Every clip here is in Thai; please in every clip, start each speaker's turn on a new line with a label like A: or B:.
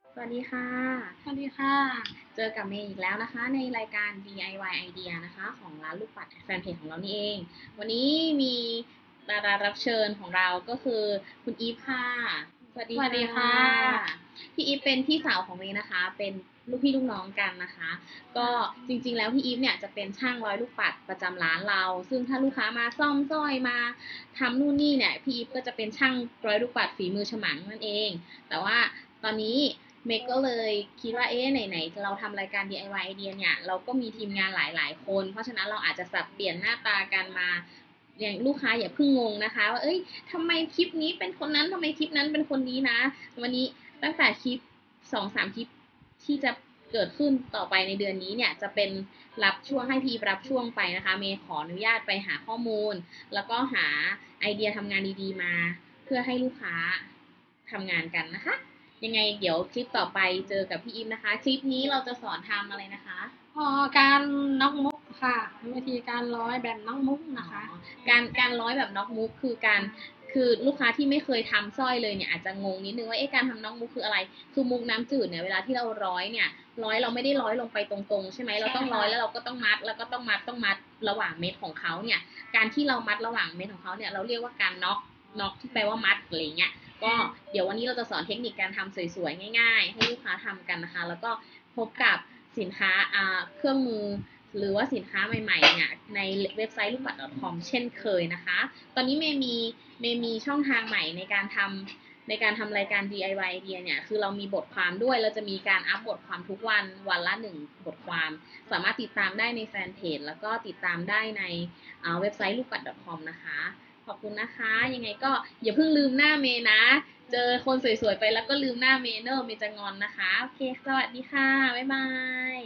A: สวัสดีค่ะ
B: สวัสดีค่ะ
A: เจอกับเมย์อีกแล้วนะคะในรายการ DIY Idea นะคะของร้านลูกปัดแฟนเพจของเรานี่เองวันนี้มีดารารับเชิญของเราก็คือคุณอีฟค่ะสวัส
B: ส
A: ดีค่
B: วัสดีค่ะ
A: ะพี่อีฟเป็นพี่สาวของเมย์นะคะเป็นลูกพี่ลูกน้องกันนะคะก็จริงๆแล้วพี่อีฟเนี่ยจะเป็นช่างร้อยลูกปัดประจำร้านเราซึ่งถ้าลูกค้ามาซ่อมสร้อยมาทำนู่นนี่เนี่ยพี่อีฟก็จะเป็นช่างร้อยลูกปัดฝีมือฉมังนั่นเองแต่ว่าตอนนี้เมย์ก็เลยคิดว่าไหนๆเราทำรายการ DIY ไอเดียเนี่ยเราก็มีทีมงานหลายๆคนเพราะฉะนั้นเราอาจจะสับเปลี่ยนหน้าตากันมาอย่างลูกค้าอย่าเพิ่งงงนะคะว่าทำไมคลิปนี้เป็นคนนั้นทำไมคลิปนั้นเป็นคนนี้นะวันนี้ตั้งแต่คลิป2-3คลิปที่จะเกิดขึ้นต่อไปในเดือนนี้เนี่ยจะเป็นรับช่วงให้พีรับช่วงไปนะคะเมย์ขออนุญาตไปหาข้อมูลแล้วก็หาไอเดียทำงานดีๆมาเพื่อให้ลูกค้าทำงานกันนะคะ ยังไงเดี๋ยวคลิปต่อไปเจอกับพี่อิฟนะคะคลิปนี้เราจะสอนทำอะไรนะคะ
B: การน็อกมุกค่ะวิธีการร้อยแบบน็อกมุกนะคะ
A: การร้อยแบบน็อกมุกคือลูกค้าที่ไม่เคยทำสร้อยเลยเนี่ยอาจจะงงนิดนึงว่าการทำน็อกมุกคืออะไรคือมุกน้ำจืดเนี่ยเวลาที่เราร้อยเนี่ยร้อยเราไม่ได้ร้อยลงไปตรงๆใช่ไหมเราต้องร้อยแล้วเราก็ต้องมัดแล้วก็ต้องมัดระหว่างเม็ดของเขาเนี่ยการที่เรามัดระหว่างเม็ดของเขาเนี่ยเราเรียกว่าการน็อกที่แปลว่ามัดอะไรเงี้ยก็เดี๋ยววันนี้เราจะสอนเทคนิคการทำสวยๆง่ายๆให้ลูกค้าทำกันนะคะแล้วก็พบกับสินค้าเครื่องมือหรือว่าสินค้าใหม่ๆเนี่ยในเว็บไซต์ลูกปัด .com เช่นเคยนะคะตอนนี้เมย์มีช่องทางใหม่ในการทำรายการ DIY ไอเดียเนี่ยคือเรามีบทความด้วยเราจะมีการอัปบทความทุกวันละ1บทความสามารถติดตามได้ในแฟนเพจแล้วก็ติดตามได้ในเว็บไซต์ลูกปัด .com นะคะขอบคุณนะคะยังไงก็อย่าเพิ่งลืมหน้าเมย์นะเจอคนสวยๆไปแล้วก็ลืมหน้าเมย์เนอะเมย์จะงอนนะคะโอเคสวัสดีค่ะบ๊ายบาย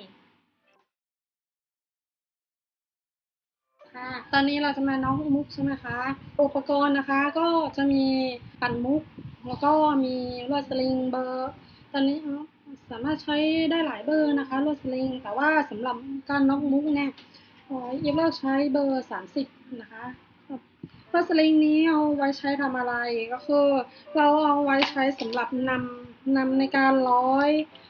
B: ค่ะตอนนี้เราจะมาน็อกมุกใช่ไหมคะอุปกรณ์นะคะก็จะมีปั่นมุกแล้วก็มีลวดสลิงเบอร์ตอนนี้สามารถใช้ได้หลายเบอร์นะคะลวดสลิงแต่ว่าสำหรับการน็อกมุกเนี่ยยิบเลือกใช้เบอร์30นะคะลวดสลิงนี้เอาไว้ใช้ทำอะไรก็คือเราเอาไว้ใช้สำหรับนำในการร้อย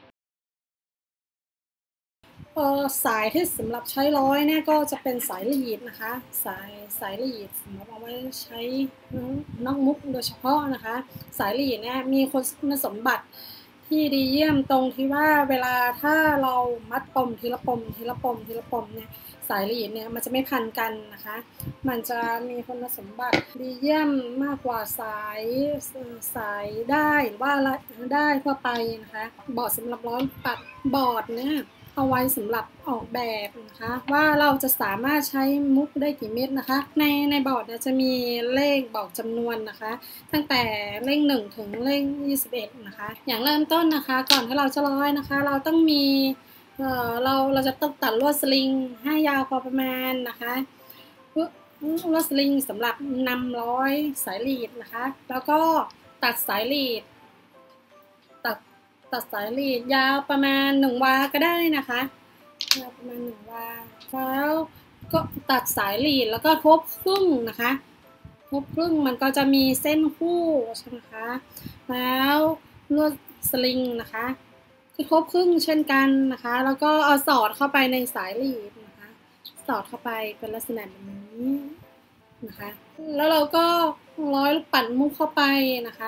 B: สายที่สำหรับใช้ร้อยเนี่ยก็จะเป็นสายลีดนะคะสายลีดสำหรับเอาไว้ใช้นอกมุกโดยเฉพาะนะคะสายลีดเนี่ยมีคุณสมบัติที่ดีเยี่ยมตรงที่ว่าเวลาถ้าเรามัดปมทีละปมทีละปมทีละปมเนี่ยสายลีดเนี่ยมันจะไม่พันกันนะคะมันจะมีคุณสมบัติดีเยี่ยมมากกว่าสายได้หรือว่าได้ทั่วไปนะคะบอร์ดสำหรับร้อยปัดบอร์ดเนี่ย เอาไว้สำหรับออกแบบนะคะว่าเราจะสามารถใช้มุกได้กี่เม็ดนะคะในบอร์ดจะมีเลขบอกจำนวนนะคะตั้งแต่เลข1ถึงเลข21นะคะอย่างเริ่มต้นนะคะก่อนที่เราจะร้อยนะคะเราต้องมีเราจะต้องตัดลวดสลิงให้ยาวพอประมาณนะคะลวดสลิงสำหรับนำร้อยสายลีดนะคะแล้วก็ตัดสายลีด ตัดตัดสายลีดยาวประมาณ1 วาก็ได้นะคะยาวประมาณ1 วาแล้วก็ตัดสายลีดแล้วก็ทบครึ่งนะคะทบครึ่งมันก็จะมีเส้นคู่ใช่ไหมคะแล้วลวดสลิงนะคะที่ทบครึ่งเช่นกันนะคะแล้วก็เอาสอดเข้าไปในสายลีดนะคะสอดเข้าไปเป็นลักษณะแบบนี้นะคะแล้วเราก็ร้อยลูกปัดมุกเข้าไปนะคะ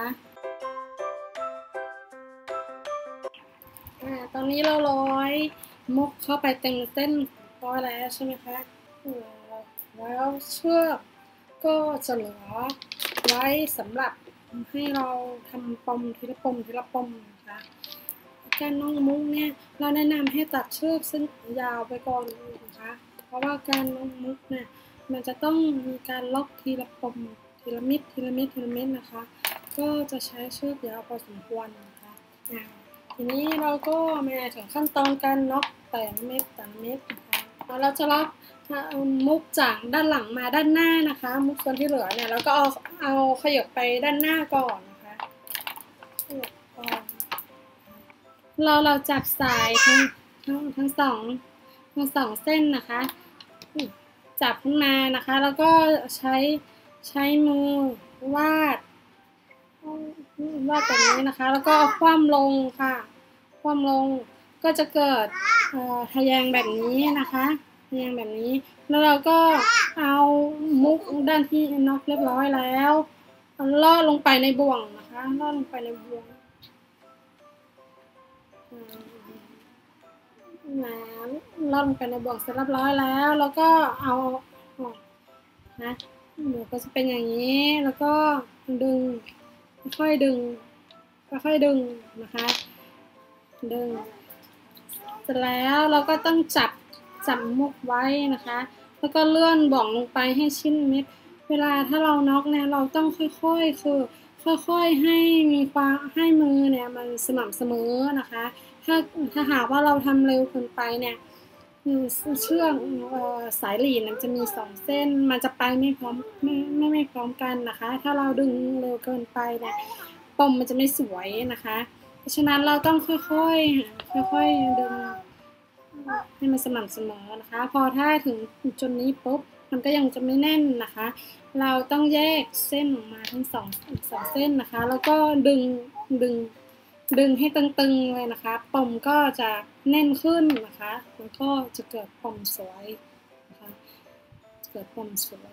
B: ตอนนี้เราร้อยมุกเข้าไปเต็มเส้นร้อยแล้วใช่ไหมคะแล้วเชือกก็จะเหลือไว้สำหรับให้เราทำปมทีละปมทีละปมนะคะการน้องมุกเนี่ยเราแนะนำให้ตัดเชือกเส้นยาวไปก่อนนะคะเพราะว่าการน้องมุกเนี่ยมันจะต้องมีการล็อกทีละปมทีละเม็ดทีละเม็ดทีละเม็ดนะคะก็จะใช้เชือกยาวพอสมควรนะคะทีนี้เราก็มาถึงขั้นตอนการน็อกแต่ละเม็ดนะคะเราจะล็อกมุกจากด้านหลังมาด้านหน้านะคะมุกส่วนที่เหลือเนี่ยเราก็เอาขยับไปด้านหน้าก่อนนะคะเราจับสายทั้งสองเส้นนะคะจับขึ้นมานะคะแล้วก็ใช้มือวาดแบบนี้นะคะแล้วก็เอาคว่ำลงค่ะคว่ำลงก็จะเกิดทะแยงแบบนี้นะคะทะแยงแบบนี้แล้วเราก็เอามุกด้านที่น็อกเรียบร้อยแล้วลอดลงไปในบ่วงนะคะลอดลงไปในบ่วงลอดลงไปในบ่วงเสร็จเรียบร้อยแล้วแล้วก็เอานะเดี๋ยวก็จะเป็นอย่างนี้แล้วก็ดึงค่อยดึงนะคะดึงเสร็จแล้วเราก็ต้องจับมุกไว้นะคะแล้วก็เลื่อนบ่วงลงไปให้ชิดเม็ดเวลาถ้าเราน็อกเนี่ยเราต้องค่อยๆให้มีความให้มือเนี่ยมันสม่ำเสมอนะคะถ้าหากว่าเราทำเร็วเกินไปเนี่ยเชือกสายหลีดมันจะมี2เส้นมันจะไปไม่พร้อมกันนะคะถ้าเราดึงเร็วเกินไปเนี่ยปมมันจะไม่สวยนะคะเพราะฉะนั้นเราต้องค่อยๆดึงให้มันสม่ำเสมอนะคะพอถ้าถึงจุดนี้ปุ๊บมันก็ยังจะไม่แน่นนะคะเราต้องแยกเส้นออกมาทั้งสองเส้นนะคะแล้วก็ดึงให้ตึงๆเลยนะคะปมก็จะแน่นขึ้นนะคะแล้วก็จะเกิดปมสวยนะคะเกิดปมสวย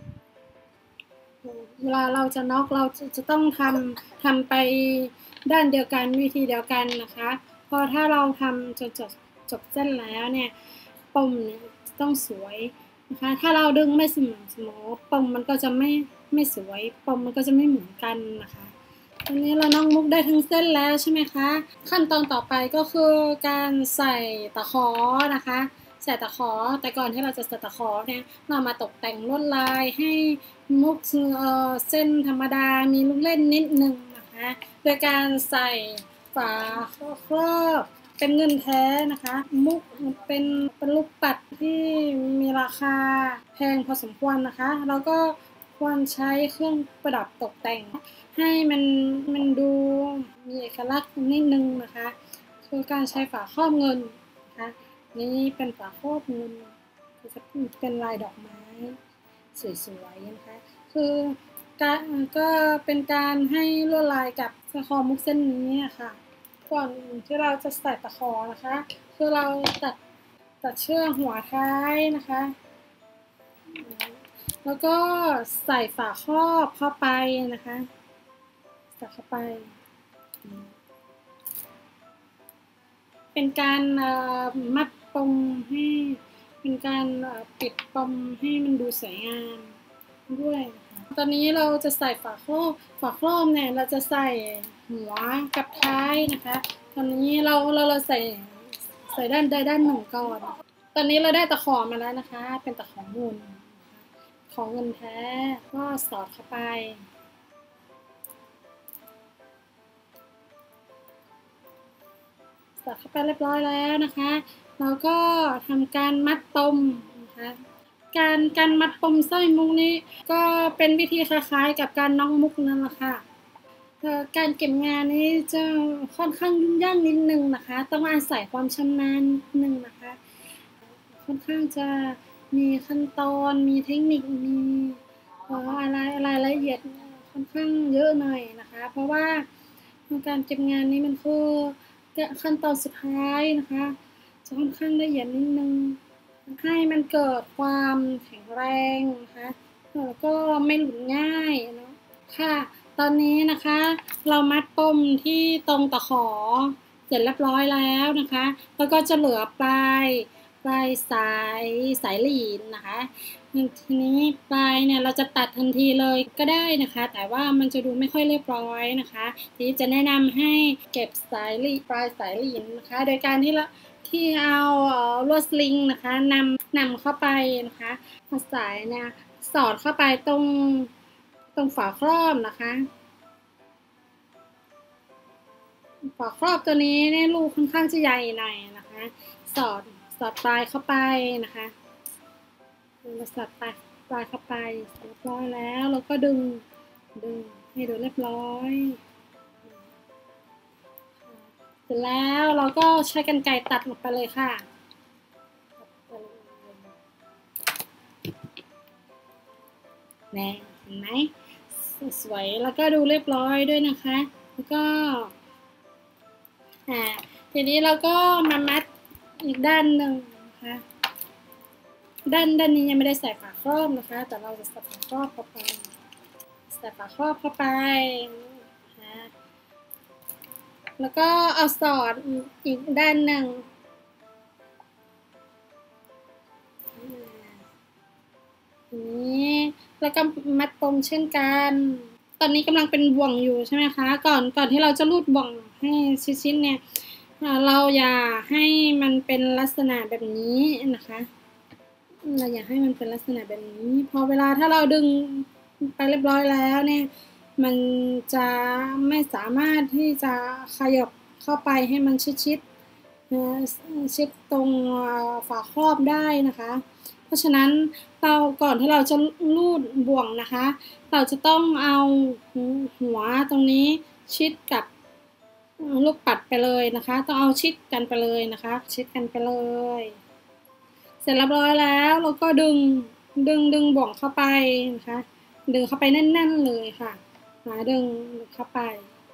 B: เวลาเราจะน็อกเราจะต้องทำไปด้านเดียวกันวิธีเดียวกันนะคะพอถ้าเราทำจนจบเส้นแล้วเนี่ยปมเนี่ยต้องสวยนะคะถ้าเราดึงไม่สม่ำเสมอปมมันก็จะไม่สวยปมมันก็จะไม่เหมือนกันนะคะตอนนี้เราน็อกมุกได้ทั้งเส้นแล้วใช่ไหมคะขั้นตอนต่อไปก็คือการใส่ตะขอนะคะใส่ตะขอแต่ก่อนที่เราจะใส่ตะขอเนี่ยเรามาตกแต่งลวดลายให้มุกเส้นธรรมดามีลูกเล่นนิดนึงนะคะโดยการใส่ฝาครอบเป็นเงินแท้นะคะมุกเป็นลูกปัดที่มีราคาแพงพอสมควรนะคะแล้วก็ควรใช้เครื่องประดับตกแต่งให้มันดูมีเอกลักษณ์นิดนึงนะคะคือการใช้ฝาครอบเงินนะคะนี่เป็นฝาครอบเงินจะเป็นลายดอกไม้สวยๆนะคะคือก็เป็นการให้ลวดลายกับตะขอมุกเส้นนี้ค่ะก่อนที่เราจะใส่ตะขอนะคะคือเราตัดเชือกหัวท้ายนะคะแล้วก็ใส่ฝาครอบเข้าไปนะคะใส่เข้าไปเป็นการมัดปมให้เป็นการปิดปมให้มันดูสวยงามด้วยนะคะตอนนี้เราจะใส่ฝาครอบเนี่ยเราจะใส่หัวกับท้ายนะคะตอนนี้เราใส่ด้านใดด้านหนึ่งก่อนตอนนี้เราได้ตะขอมาแล้วนะคะเป็นตะขอเงินของเงินแท้ก็สอดเข้าไปเรียบร้อยแล้วนะคะเราก็ทำการมัดปมนะคะการมัดปมสร้อยมุกนี้ก็เป็นวิธีคล้ายๆกับการน็อกมุกนั่นแหละค่ะการเก็บงานนี้จะค่อนข้างยุ่งยากนิดนึงนะคะต้องอาศัยความชำนาญนิดนึงนะคะค่อนข้างจะมีขั้นตอนมีเทคนิคมีอะไรละเอียดค่อนข้างเยอะหน่อยนะคะเพราะว่าการเก็บงานนี้มันคือขั้นตอนสุดท้ายนะคะจะค่อนข้างละเอียดนิดนึงให้มันเกิดความแข็งแรงนะคะแล้วก็ไม่หลุดง่ายนะค่ะตอนนี้นะคะเรามัดปมที่ตรงตะขอเสร็จเรียบร้อยแล้วนะคะแล้วก็จะเหลือปลายสายหลีดนะคะทีนี้ปลายเนี่ยเราจะตัดทันทีเลยก็ได้นะคะแต่ว่ามันจะดูไม่ค่อยเรียบร้อยนะคะทีนี้จะแนะนำให้เก็บปลายสายหลีดนะคะโดยการที่เอาลวดสลิงนะคะนำเข้าไปนะคะเอาสายเนี่ยสอดเข้าไปตรงฝาครอบนะคะฝาครอบตัวนี้เนี่ยลูกค่อนข้างจะใหญ่หน่อยนะคะสอดปลายเข้าไปนะคะเราสอดปลายเข้าไปเรียบร้อยแล้วเราก็ดึงให้ดูเรียบร้อยเสร็จแล้วเราก็ใช้กรรไกรตัดลงไปเลยค่ะแน่เห็นไหมสวยแล้วก็ดูเรียบร้อยด้วยนะคะแล้วก็ทีนี้เราก็มามัดอีกด้านหนึ่งนะคะด้านนี้ยังไม่ได้ใส่ฝาครอบนะคะแต่เราจะใส่ฝาครอบเข้าไปนะแล้วก็เอาสอดอีกด้านหนึ่งนี้แล้วก็มัดปมเช่นกันตอนนี้กำลังเป็นบ่วงอยู่ใช่ไหมคะก่อนที่เราจะรูดบ่วงให้ชิ้นเนี่ยเราอย่าให้มันเป็นลักษณะแบบนี้นะคะเราอยากให้มันเป็นลักษณะแบบนี้พอเวลาถ้าเราดึงไปเรียบร้อยแล้วเนี่ยมันจะไม่สามารถที่จะขยับเข้าไปให้มันชิดตรงฝาครอบได้นะคะเพราะฉะนั้นก่อนที่เราจะลูดบ่วงนะคะเราจะต้องเอาหัวตรงนี้ชิดกับลูกปัดไปเลยนะคะต้องเอาชิดกันไปเลยนะคะชิดกันไปเลยเสร็จเรียบร้อยแล้วเราก็ดึงบ่วงเข้าไปนะคะดึงเข้าไปแน่นๆเลยค่ะดึงเข้าไป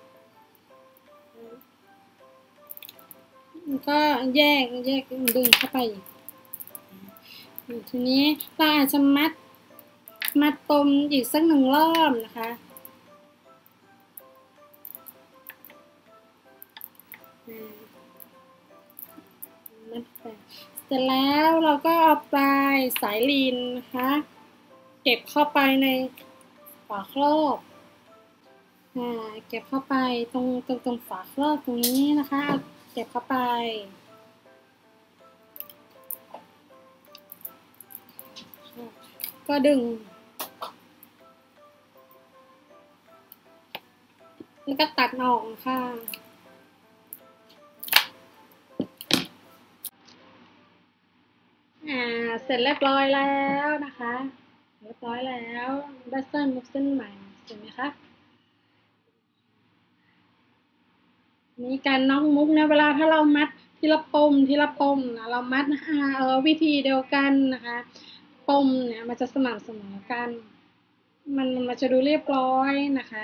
B: ก็แยกดึงเข้าไปทีนี้เราอาจจะมัดปมอีกสักหนึ่งรอบนะคะมัดไปเสร็จแล้วเราก็เอาปลายสายลีนนะคะเก็บเข้าไปในฝาครอบเก็บเข้าไปตรงฝาครอบตรงนี้นะคะเก็บเข้าไปก็ดึงแล้วก็ตัดออกค่ะเสร็จเรียบร้อยแล้วนะคะเรียบร้อยแล้วได้เส้นมุกเส้นใหม่เห็นไหมคะนี่การน็อกมุกนะเวลาถ้าเรามัดทีละปมนะเรามัดวิธีเดียวกันนะคะปมเนี่ยมันจะสม่ำเสมอกันมันจะดูเรียบร้อยนะคะ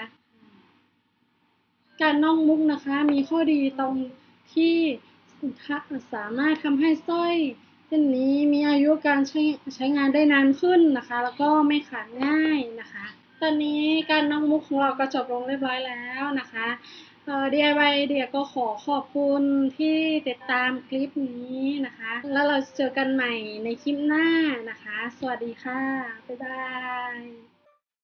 B: การน็อกมุกนะคะมีข้อดีตรงที่สามารถทำให้สร้อยเส้นนี้มีอายุการใช้งานได้นานขึ้นนะคะแล้วก็ไม่ขาดง่ายนะคะตอนนี้การน็อกมุกของเราก็จบลงเรียบร้อยแล้วนะคะDIY เดียก็ขอบคุณที่ติดตามคลิปนี้นะคะแล้วเราเจอกันใหม่ในคลิปหน้านะคะสวัสดีค่ะบ๊ายบาย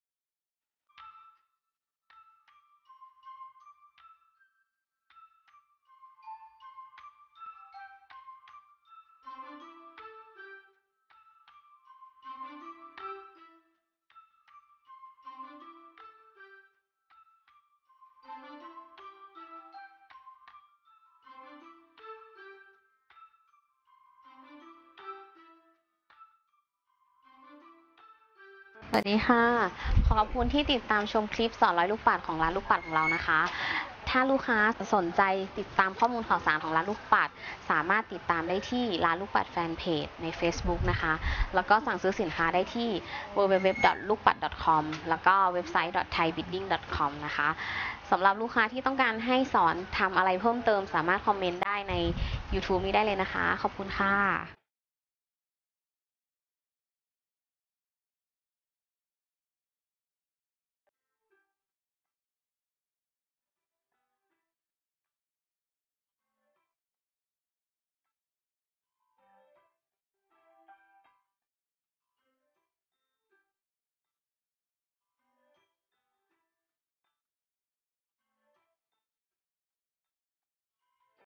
A: สวัสดีค่ะขอบคุณที่ติดตามชมคลิปสอนร้อยลูกปัดของร้านลูกปัดของเรานะคะถ้าลูกค้าสนใจติดตามข้อมูลข่าวสารของร้านลูกปัดสามารถติดตามได้ที่ร้านลูกปัดแฟนเพจใน Facebook นะคะแล้วก็สั่งซื้อสินค้าได้ที่ www.lukpad.com แล้วก็เว็บไซต์ thaibidding.com นะคะสำหรับลูกค้าที่ต้องการให้สอนทำอะไรเพิ่มเติมสามารถคอมเมนต์ได้ใน YouTube นี้ได้เลยนะคะขอบคุณค่ะ